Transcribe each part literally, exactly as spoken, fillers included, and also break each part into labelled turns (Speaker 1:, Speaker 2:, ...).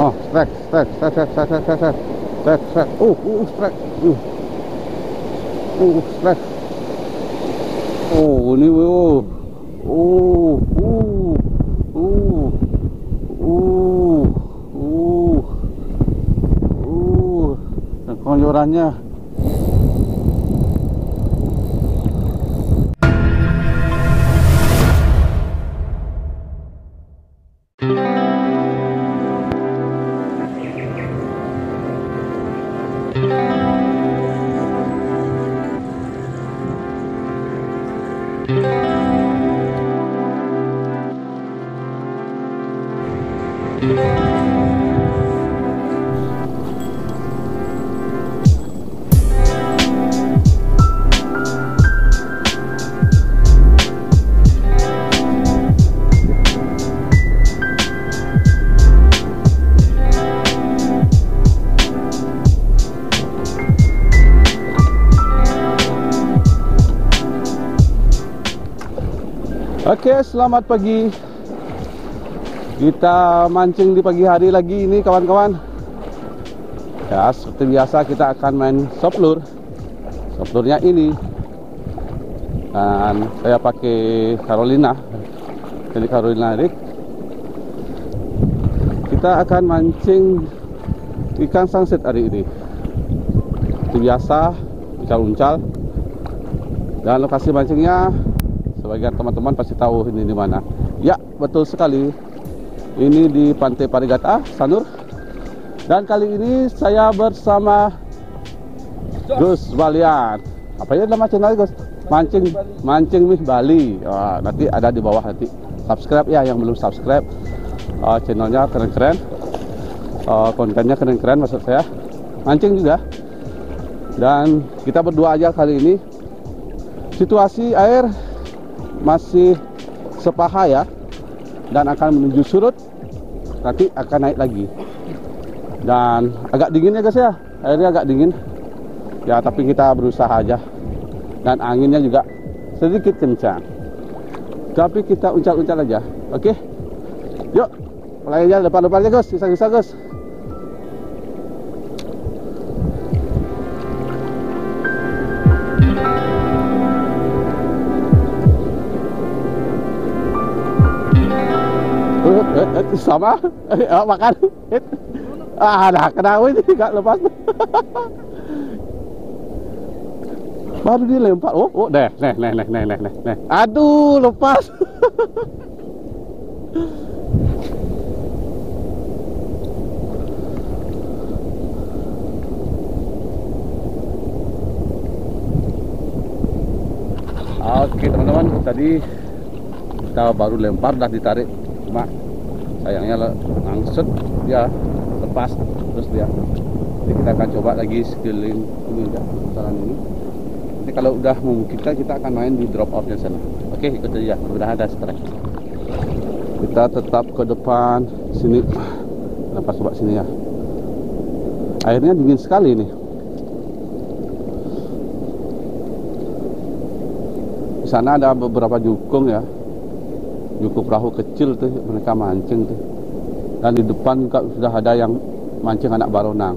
Speaker 1: Oh, strike, strike, strike, strike, strike, strike, strike, strike, strike. Uh, uh, strike. Uh, uh, strike. Oh, ini, oh, oh, uh, uh, uh, uh, uh, konyorannya. Oke, selamat pagi. Kita mancing di pagi hari lagi ini kawan-kawan. Ya, seperti biasa kita akan main soft lure. Soft lure-nya ini. Dan saya pakai Carolina. Jadi Carolina rig. Kita akan mancing ikan sunset hari ini. Seperti biasa, ikan uncal. Dan lokasi mancingnya sebagian teman-teman pasti tahu ini di mana. Ya, betul sekali. Ini di Pantai Parigata, Sanur. Dan kali ini saya bersama Gus Balian. Apa ya nama channel Gus? Mancing Mancing Mih Bali. Wah, nanti ada di bawah nanti. Subscribe ya yang belum subscribe. Uh, channelnya keren-keren. Uh, kontennya keren-keren maksud saya. Mancing juga. Dan kita berdua aja kali ini. Situasi air masih sepaha ya, dan akan menuju surut, nanti akan naik lagi. Dan agak dingin ya guys ya, airnya agak dingin ya, tapi kita berusaha aja. Dan anginnya juga sedikit kencang, tapi kita uncal-uncal aja. Oke, yuk mulai aja depan-depannya Gus, bisa-bisa Gus. Sama oh, makan ah dah kena ini gak lepas. Baru dia lempar. Oh oh deh neh neh neh neh neh neh aduh lepas. Oke teman-teman, tadi kita baru lempar dah ditarik, cuma sayangnya langsung dia lepas terus dia. Jadi kita akan coba lagi sekeliling ini ya, putaran ini. Nanti kalau udah memungkinkan kita akan main di drop off-nya sana. Oke, ikut aja, mudah-mudahan ada strike. Kita tetap ke depan sini. Lepas coba sini ya. Airnya dingin sekali nih. Di sana ada beberapa jukung ya. Jukung perahu kecil tuh, mereka mancing tuh. Dan di depan juga sudah ada yang mancing anak baronang.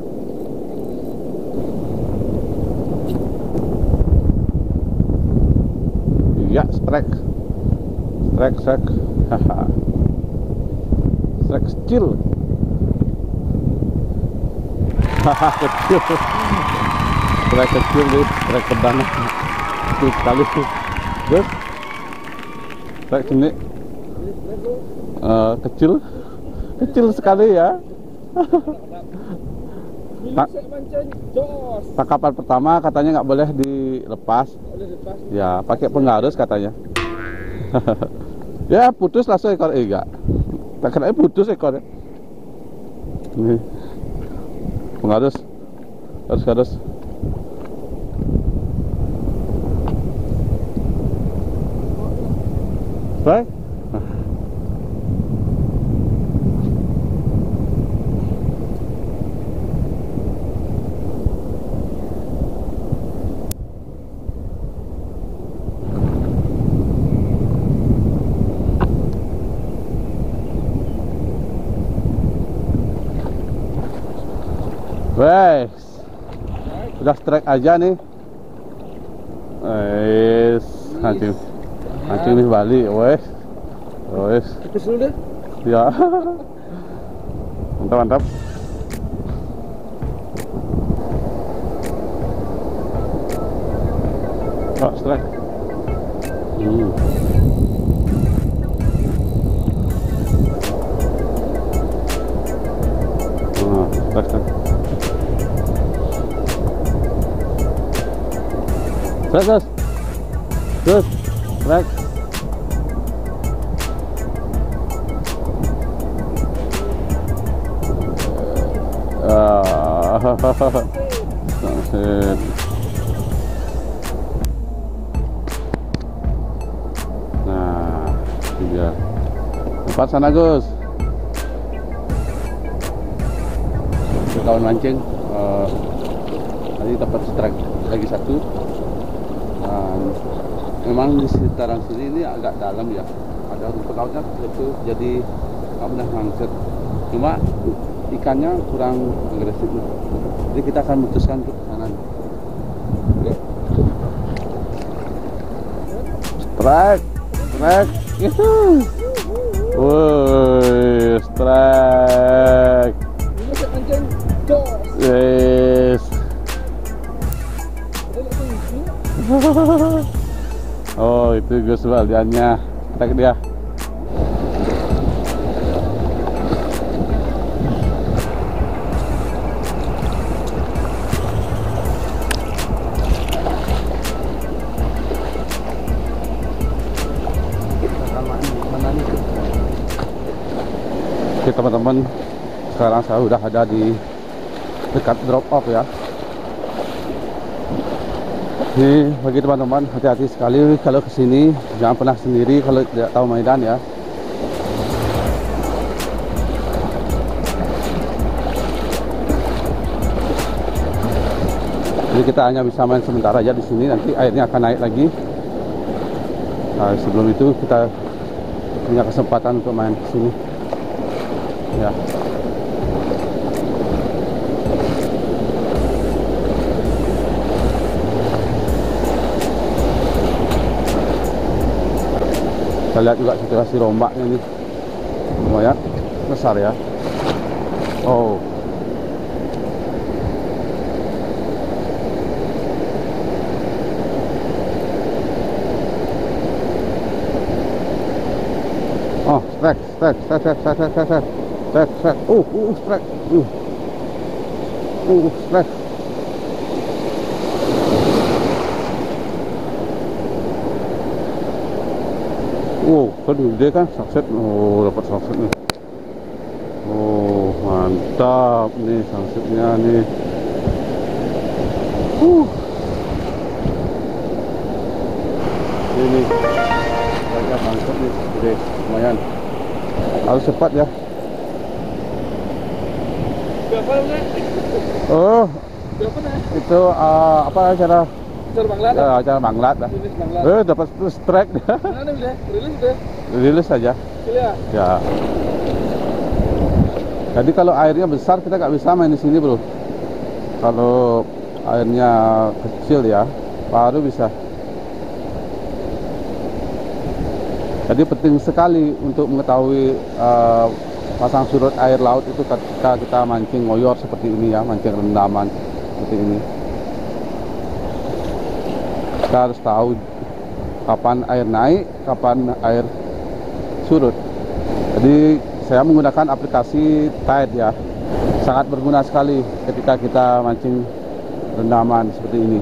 Speaker 1: Ya, strike. Strike, strike. Haha. Strike kecil. Haha, kecil. Strike kecil nih, strike pedang. Kecil sekali tuh. Terus strike sini uh, kecil kecil sekali ya. Tak, tangkapan pertama katanya nggak boleh dilepas ya, pakai penggarus katanya. Ya putus langsung ekor iga, tak kena putus ekornya. Nih penggarus, harus garus. Baik. Wes, udah strike aja nih. Wes, mancing, mancing nih Bali, wes, wes.
Speaker 2: Tipis dulu deh.
Speaker 1: Ya, mantap mantap. Oh, strike. Hmm. Oh, strike, strike. Strike, guys. Terus, strike. Ah, Sangsit. Nah, ini dia. Tempat sana, Gus. Kawan mancing, uh, tadi dapat strike lagi satu. Dan memang di sekitaran sini ini agak dalam ya. Ada rumput lautnya itu jadi nggak mudah mangset. Cuma ikannya kurang agresif. Jadi kita akan memutuskan ke sana. Oke. Strike, strike, itu. Woi, strike. Yes. Oh, itu Gus Baldiannya. Strike dia. Oke teman-teman, sekarang saya sudah ada di dekat drop off ya. Ini bagi teman-teman, hati-hati sekali kalau kesini, jangan pernah sendiri kalau tidak tahu medan ya. Jadi kita hanya bisa main sebentar aja di sini, nanti airnya akan naik lagi. Nah, sebelum itu kita punya kesempatan untuk main ke sini. Ya. Kita lihat juga situasi rombaknya nih, lumayan besar ya. Oh, oh, strike, strike, strike, strike, strike, strike, strike, strike, strike, uh, uh, strike, uh, uh, strike. Wow, kan gede kan, sangsit. Oh, dapat sangsit nih. Oh, mantap nih sangsitnya nih. Uh. Ini banyak sangsit nih, gede, lumayan. Harus cepat ya.
Speaker 2: Berapa nih?
Speaker 1: Oh,
Speaker 2: Berapa nih?
Speaker 1: itu uh, apa cara?
Speaker 2: Cara banglat?
Speaker 1: Ya, cara banglat dah. Eh, dapat strike dah.
Speaker 2: Mana udah? Rilis udah?
Speaker 1: Rilis saja.
Speaker 2: Ya.
Speaker 1: Ya. Jadi kalau airnya besar kita nggak bisa main di sini bro. Kalau airnya kecil ya, baru bisa. Jadi penting sekali untuk mengetahui uh, pasang surut air laut itu ketika kita mancing ngoyor seperti ini ya, mancing rendaman seperti ini. Kita harus tahu kapan air naik, kapan air surut. Jadi saya menggunakan aplikasi Tide ya, sangat berguna sekali ketika kita mancing rendaman seperti ini.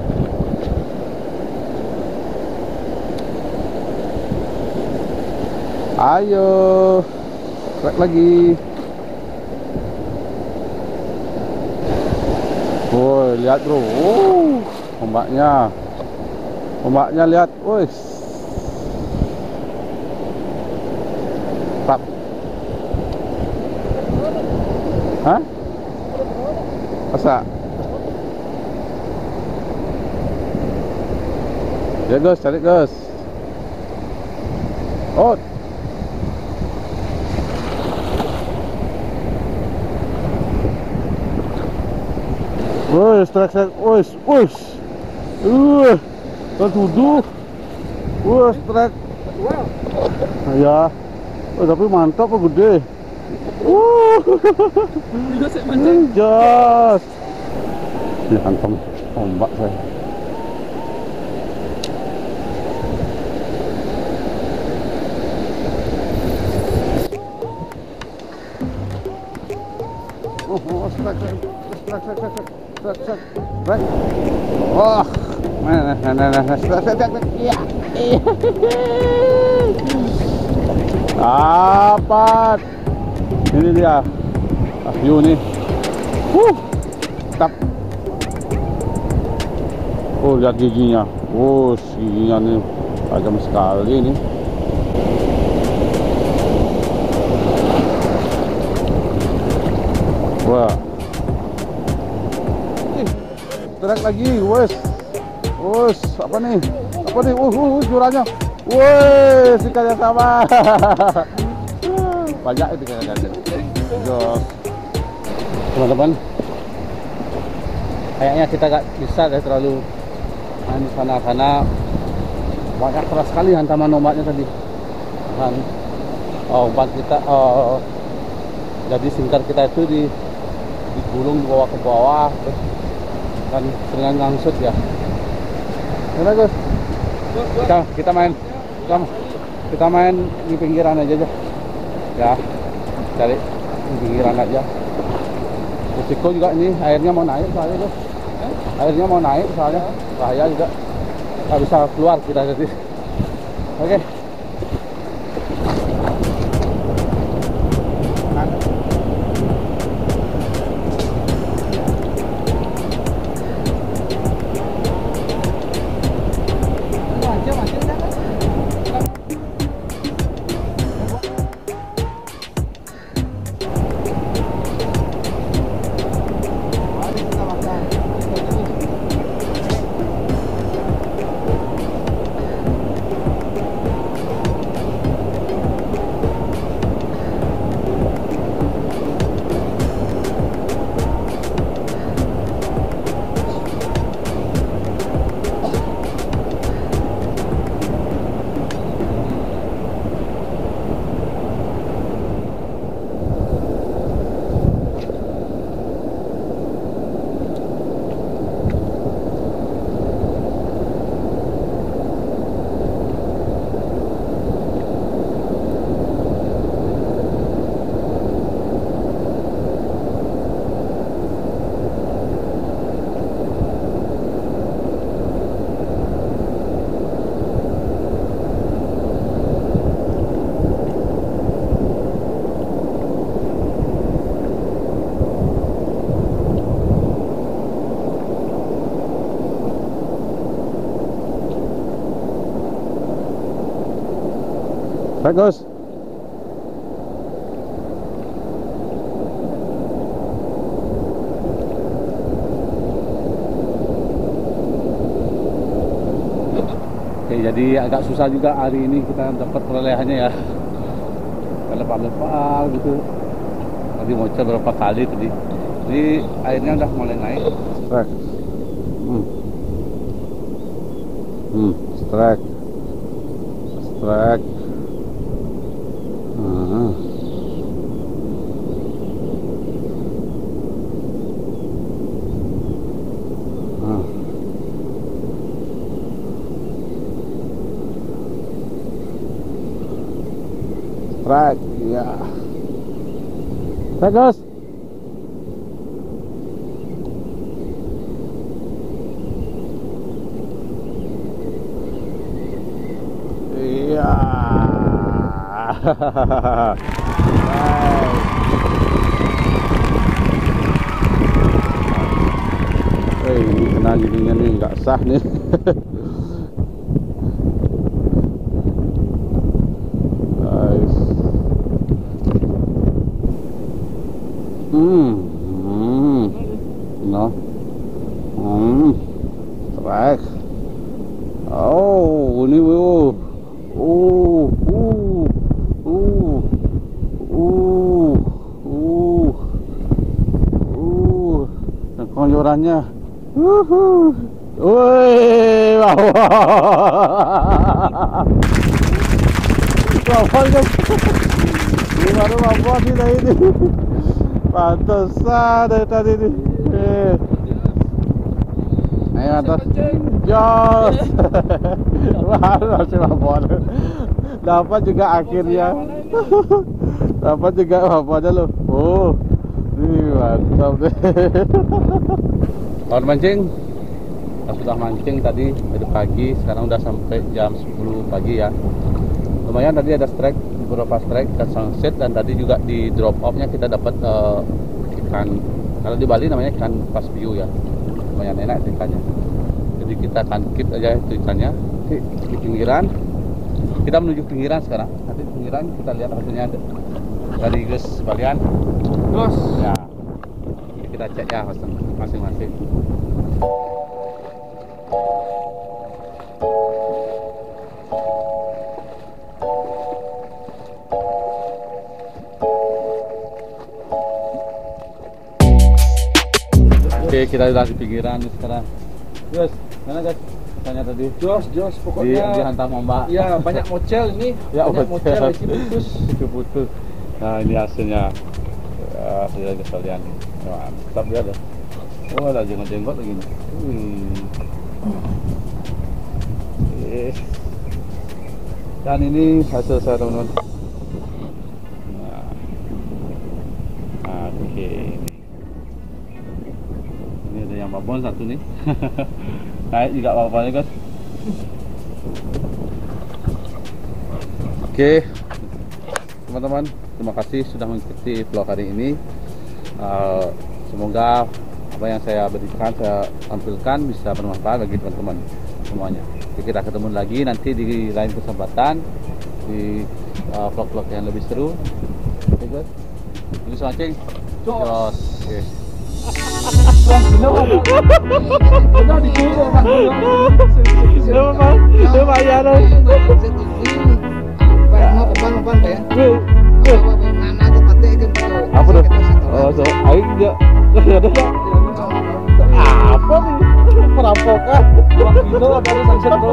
Speaker 1: Ayo, strike lagi. Woi, lihat bro, oh, ombaknya, ombaknya lihat, woi. Pak. Hah? Masa? Ya Gus, cari Gus. Oh. Wes, trek trek, wes, wes. Uh, kan tuduh. Wes, trek.
Speaker 2: Wow.
Speaker 1: Ya. Oh, tapi mantap kok gede. Wuh.
Speaker 2: Juga saya mancing.
Speaker 1: Jos. Ini hantam ombak saya. Oh, oh, strike, strike, strike, strike, strike, strike, strike, strike. Wah, mana, mana, mana, strike, strike, strike, iya, iya. Dapat. Ini dia. Ah, view nih. Huh, tap. Oh, lihat giginya. Oh, giginya nih tajam sekali nih. Wah. Ih, trek lagi, wes. Wes, apa nih? Apa nih? Uh, uh, uh juranya. Wes, ikannya sama. Banyak itu ikan-ikan. Jos. Teman-teman, kayaknya kita gak bisa deh terlalu di sana karena banyak keras sekali hantaman ombaknya tadi. Dan oh, umpan kita, oh, jadi singkar kita itu di digulung dibawa ke bawah terus kan dengan langsung ya. Mana Gus? Kita, kita main kita, kita main di pinggiran aja aja ya, cari di pinggiran aja. Risiko juga ini airnya mau naik soalnya Gus. Airnya mau naik soalnya bahaya juga, nggak bisa keluar kita jadi. Oke. Bagus. Oke, jadi agak susah juga hari ini kita dapat perolehannya ya. Lepas-lepas gitu. Tadi bocor berapa kali tadi. Jadi airnya udah mulai naik. Strike. Hmm. Hmm, strike. Strike. Ah. Ah. Strike, ya. Bagus. Iya. Hey, ini kena giginya nih, nggak sah nih. Nice. Hmm, hmm, no, hmm, strike. Oh, ini wow. Uh, uh, uh, uh, uh, uh, dan konjorannya Woi, bawah. Bawah kan. Ini baru bawah sih dari ini. Pantesan dari tadi nih. Eh. Ayo atas. Jos. Wah, masih bawah. Dapat juga akhirnya. Dapat juga bawahnya loh. Oh. Ini mantap deh. Kawan mancing, kita sudah mancing tadi dari pagi, sekarang udah sampai jam sepuluh pagi ya. Lumayan tadi ada strike, beberapa strike ikan sunset, dan tadi juga di drop off-nya kita dapat uh, ikan, kalau di Bali namanya ikan pas view ya. Lumayan enak itu ikannya. Jadi kita akan keep aja itu ikannya di, di pinggiran. Kita menuju pinggiran sekarang. Nanti di pinggiran kita lihat hasilnya dari guys Balian.
Speaker 2: Terus
Speaker 1: Ya. Jadi kita cek ya masing-masing. Oke, kita udah di pinggiran nih sekarang. Jos, mana guys? Tanya tadi.
Speaker 2: jos jos
Speaker 1: Di,
Speaker 2: pokoknya.
Speaker 1: dihantam ombak.
Speaker 2: Ya banyak mocel ini.
Speaker 1: Ya,
Speaker 2: banyak
Speaker 1: mocel.
Speaker 2: mocel isi putus.
Speaker 1: Itu putus. Nah, ini hasilnya. Ya, hasilnya sekalian nih. Mantap dia ada. Oh, ada jenggot-jenggot lagi nih. Wih. Eh. Dan ini hasil saya, teman-teman. Nah. Oke, ini. Ini ada yang babon satu nih. Naik juga apa-apanya, guys. Oke, teman-teman, terima kasih sudah mengikuti vlog hari ini. Uh, semoga apa yang saya berikan, saya tampilkan bisa bermanfaat bagi teman-teman semuanya. Jadi kita ketemu lagi nanti di lain kesempatan di uh, vlog-vlog yang lebih seru. Oke guys, ini mancing. Jos. Oke.
Speaker 2: Udah dikubur Pak.
Speaker 1: Lumayan loh. Apa tuh? Oh, so aing dia ada apa nih? Perampokan.
Speaker 2: dua kilo apa lu sunset bro?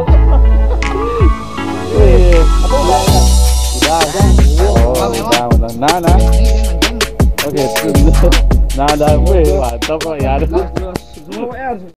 Speaker 1: Wih,
Speaker 2: Apa udah ya?
Speaker 1: udah, udah. Oh, udah, udah. Nah, nah. Oke, nah, dah, wih, mantap kok ya.
Speaker 2: Jos, semua W R.